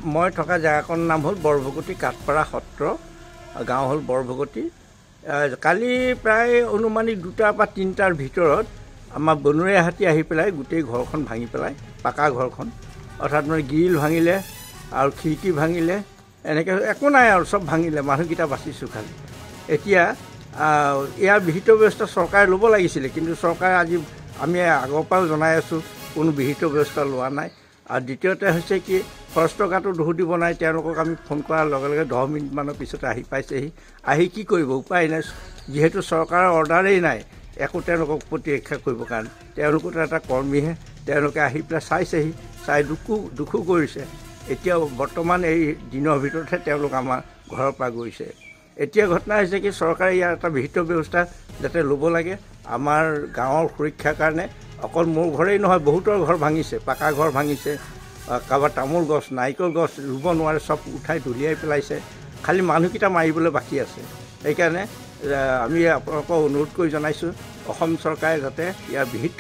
মই থকা জেগাকণৰ নাম হ'ল বৰভগতি কাঠপাৰা সত্ৰ গাঁও হ'ল বৰভগতি কালি প্ৰায় অনুমানিক 2টা বা 3টাৰ ভিতৰত আমাৰ বনৰীয়া হাতী আহি পেলাই গোটেই ঘৰখন ভাঙি পেলাই পাকা ঘৰখন অৰ্থাৎ মানে গ্ৰিল ভাঙিলে আৰু খিৰিকী ভাঙিলে এনেকৈ একো নাই আৰু চব ভাঙিলে মানুহকেইটা বাচিছোঁ খালি এতিয়া ইয়াৰ বিহিত ব্যৱস্থা চৰকাৰে ল'ব লাগিছিলে কিন্তু চৰকাৰে আজি আমি আগৰ পৰাও জনাই আছোঁ কোনো বিহিত ব্যৱস্থা লোৱা নাই আৰু দ্বিতীয়তে হৈছে কি খৰচ টকাটো দোষ দিব নাই তেওঁলোকক আমি ফোন কৰাৰ লগে লগে 10 মিনিটমানৰ পিছতে আহি পাইছেহি আহি কি কৰিব উপায় নাই যিহেতু চৰকাৰৰ অৰ্ডাৰেই নাই একো তেওঁলোকক প্ৰতিৰক্ষা কৰিবৰ কাৰণে তেওঁলোকৰ এটা কৰ্মীহে তেওঁলোকে আহি পেলাই চাইছেহি চাই দুখো কৰিছে এতিয়া বৰ্তমান এই দিনৰ ভিতৰতহে তেওঁলোক আমাৰ ঘৰৰ পৰা গৈছে এতিয়া ঘটনা হৈছে কি চৰকাৰে ইয়াৰ এটা বিহিত ব্যৱস্থা যাতে ল'ব লাগে আমাৰ গাঁৱৰ সুৰক্ষাৰ কাৰণে অকল মোৰ ঘৰেই নহয় বহুতৰ ঘৰ ভাঙিছে পাকা ঘৰ ভাঙিছে কাৰোবাৰ তামোল গছ নাৰিকল গছ ৰুব নোৱাৰে চব উঠাই দলিয়াই পেলাইছে খালি মানুহকেইটা মাৰিবলৈ বাকী আছে সেইকাৰণে আমি আপোনালোকক অনুৰোধ কৰি জনাইছোঁ অসম চৰকাৰে যাতে ইয়াৰ বিহিত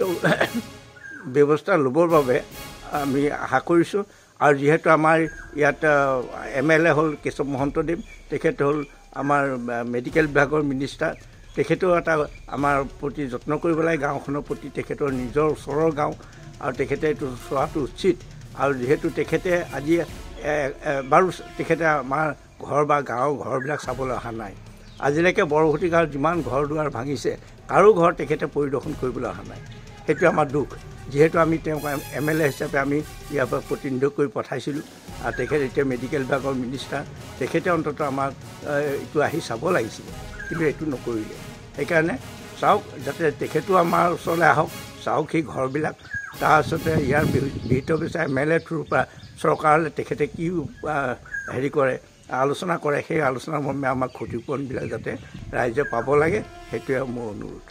ব্যৱস্থা ল'বৰ বাবে আমি আশা কৰিছোঁ আৰু যিহেতু আমাৰ ইয়াত MLA হ'ল কেশৱ মহন্তদেৱ তেখেত হ'ল আমাৰ মেডিকেল বিভাগৰ মিনিষ্টাৰ তেখেতেও এটা আমাৰ প্ৰতি যত্ন কৰিব লাগে গাঁওখনৰ প্ৰতি তেখেতৰ নিজৰ ওচৰৰ গাঁও আৰু তেখেতে এইটো চোৱাটো উচিত আৰু যিহেতু তেখেতে আজি বাৰু তেখেতে আমাৰ ঘৰ বা গাঁৱৰ ঘৰবিলাক চাবলৈ অহা নাই আজিলৈকে বৰভগতি গাঁৱত যিমান ঘৰ দুৱাৰ ভাঙিছে কাৰো ঘৰ তেখেতে পৰিদৰ্শন কৰিবলৈ অহা নাই সেইটো আমাৰ দুখ যিহেতু আমি তেওঁক MLA হিচাপে আমি ইয়াৰ পৰা প্ৰতিনিধিত্ব কৰি পঠাইছিলোঁ আৰু তেখেতে এতিয়া মেডিকেল বিভাগৰ মিনিষ্টাৰ তেখেতে অন্ততঃ আমাক এইটো আহি চাব লাগিছিল কিন্তু এইটো নকৰিলে সেইকাৰণে চাওক যাতে তেখেতো আমাৰ ওচৰলৈ আহক চাওক সেই ঘৰবিলাক তাৰপিছতে ইয়াৰ বিহিত ব্যৱস্থা MLA থ্ৰুৰ পৰা চৰকাৰলৈ তেখেতে কি হেৰি কৰে আলোচনা কৰে সেই আলোচনাৰ মৰ্মে আমাক ক্ষতিপূৰণবিলাক যাতে ৰাইজে পাব লাগে সেইটোৱে মোৰ অনুৰোধ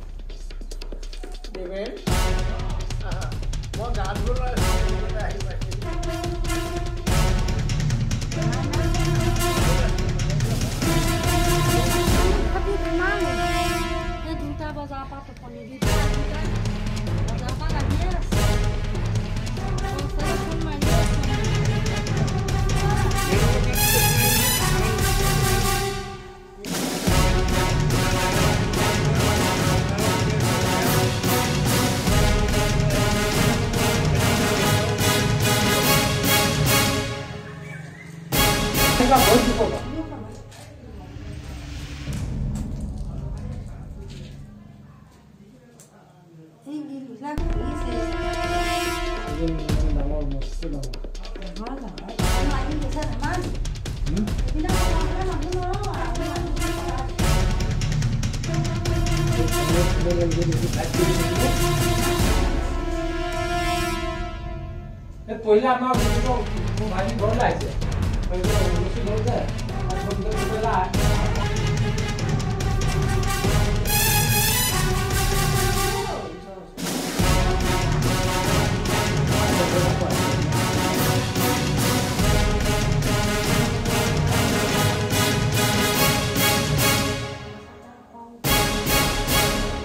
पहले आम भाजी घर लाइसे